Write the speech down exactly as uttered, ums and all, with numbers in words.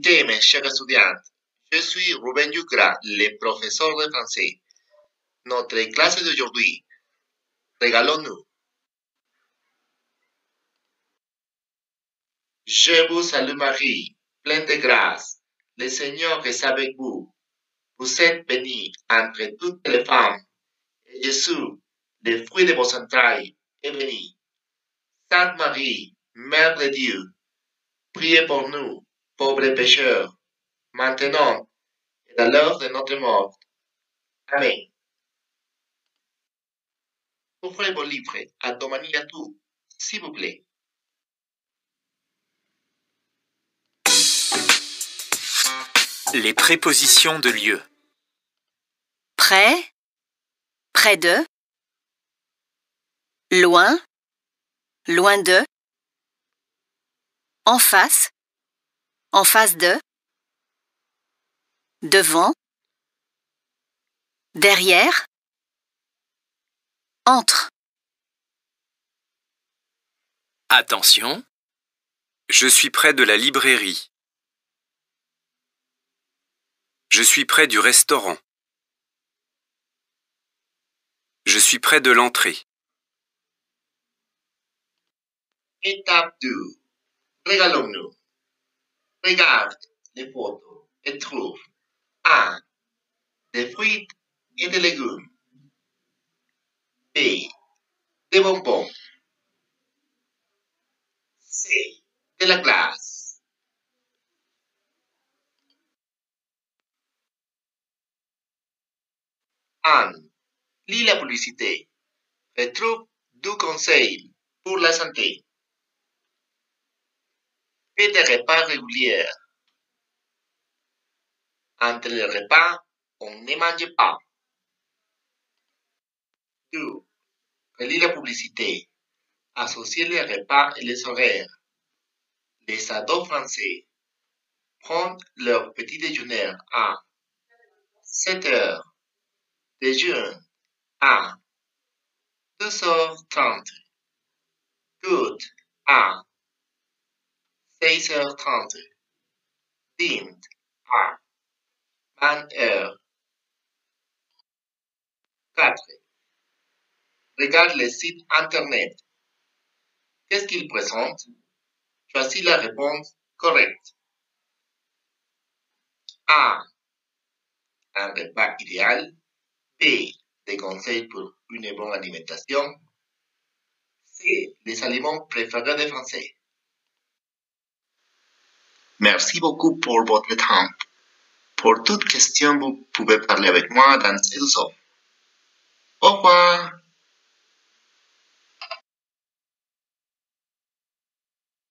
Écoutez, mes chers étudiants, je suis Ruben Yucra, le professeur de français. Notre classe d'aujourd'hui, régalons-nous. Je vous salue Marie, pleine de grâce. Le Seigneur est avec vous. Vous êtes bénie entre toutes les femmes. Et Jésus, le fruit de vos entrailles, est béni. Sainte Marie, Mère de Dieu, priez pour nous, pauvres pécheurs, maintenant et à l'heure de notre mort. Amen. Ouvrez vos livres à Domaniatou, s'il vous plaît. Les prépositions de lieu. Près, près de. Loin, loin de. En face, en face de. Devant. Derrière. Entre. Attention, je suis près de la librairie. Je suis près du restaurant. Je suis près de l'entrée. Étape deux. Régalons-nous. Regarde les photos et trouve un. Des fruits et des légumes. B. Des bonbons. C. De la glace. Anne. Lis la publicité. Retrouve du conseil pour la santé. Fais des repas réguliers. Entre les repas, on ne mange pas. deux. Relis la publicité. Associez les repas et les horaires. Les ados français prennent leur petit déjeuner à sept heures. Déjeuner à deux heures trente. Goûte à seize heures trente. Dîne à vingt heures. quatre. Regarde le site internet. Qu'est-ce qu'il présente? Choisis la réponse correcte. A. Un repas idéal. B. Des conseils pour une bonne alimentation. C. Les aliments préférés des Français. Merci beaucoup pour votre temps. Pour toute question, vous pouvez parler avec moi dans Edusoft. Au revoir.